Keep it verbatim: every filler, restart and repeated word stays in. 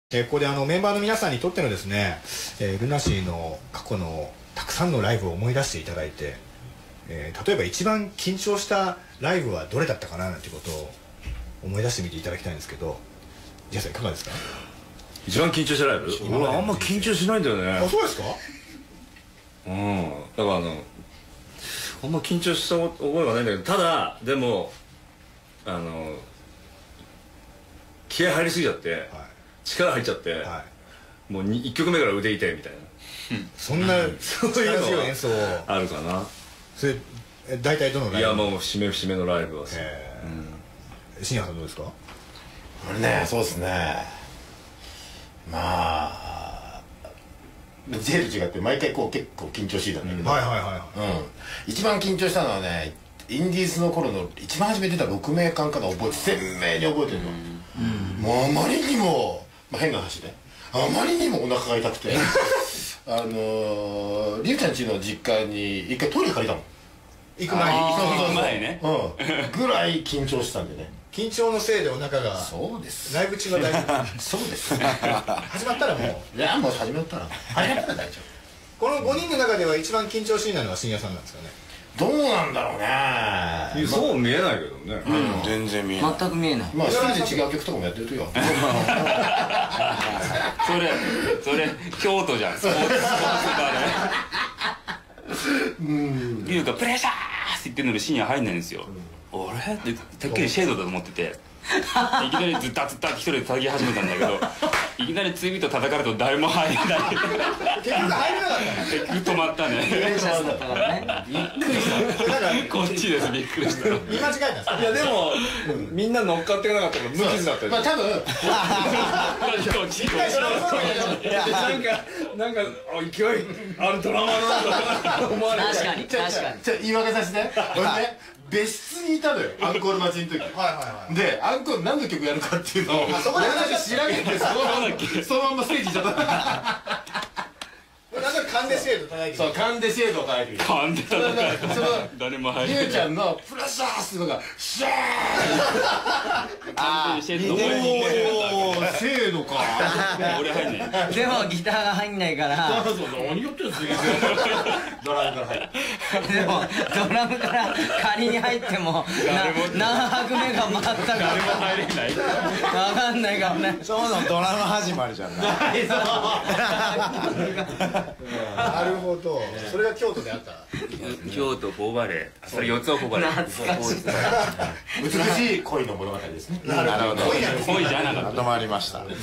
えー、ここであのメンバーの皆さんにとってのですね、えー、ルナシーの過去のたくさんのライブを思い出していただいて、えー、例えば一番緊張したライブはどれだったかななんていうことを思い出してみていただきたいんですけど、ジェイさんいかがですか？ 一番緊張したライブ？俺あんま緊張しないんだよね。 あ、そうですか？ うん、だからあのあんま緊張した覚えはないんだけど、ただでもあの気合入りすぎちゃって、はい、力入っちゃって、はい、もういっきょくめから腕痛いみたいな、 うん、そんなそういうの演奏あるかな。 それ大体どのライブ？いやもう節目節目のライブは信也さんどうですか？ 俺ね、そうですね、まあジェイと違って毎回こう結構緊張しいなんだけど、 はいはいはいはい、 うん、一番緊張したのはね、インディーズの頃の一番初め出たろくめいかんかな、覚えて鮮明に覚えてるの。もうあまりにも、まあ、変な話ね、あまりにもお腹が痛くてあのー、りゅうちゃんちの実家に一回トイレ借りたの。 行く前に。 行く前ね、 うん、ぐらい緊張したんでね。 緊張のせいでお腹が。 そうです。 ライブ中は大丈夫。 そうです始まったらもう、 いやもう始まったら始まったら大丈夫。このごにんの中では一番緊張しいなのは信也さんなんですかね？ どうなんだろうね。 そう見えないけどね。 全然見えない。全く見えない。 まあ一人で違う曲とかもやってるとよ。 それそれ京都じゃん。スポーツスポーツバーで。リュウがプレッシャーって言ってるのに深夜入んないんですよ。俺っててっきりシェードだと思ってて。いきなりズッタズッタって一人で叩き始めたんだけど、いきなりツービート叩かれると誰も入れない。 結局入れなかった結局止まったね。びっくりした。こっちです、びっくりした。 見間違えたんですか？ いやでもみんな乗っかっていかなかったから無傷だったよ。 まあ多分こっちこっちなんかなんか勢いあるドラマの思われて。 確かに確かに。 じゃあ言い訳させて。俺ね、別室にいたのよ、アンコール待ちの時。でアンコール何の曲やるかっていうのを俺だけ知らんけど、そのままステージ行っちゃった。 なんかカンデシェード叩いてる。 そう、カンデシェードを叩いてる。 カンデ叩いてる。誰も入れない。 リュウちゃんのプラッシャーっていうのがシャー。 カンデシェード。 おお、精度か。 俺入んない。 でもギターが入んないから。 何やってんすか。ドラムから入る。 でもドラムから仮に入っても何拍目が回ったか誰も入れない。 分かんないからね。 そもそもドラム始まりじゃん。 なるほど。それが京都であった。 京都フォーバレー。それ四つをフォーバレー。 懐かしい。 美しい恋の物語ですね。 なるほど。 恋じゃなかった。 まとまりました。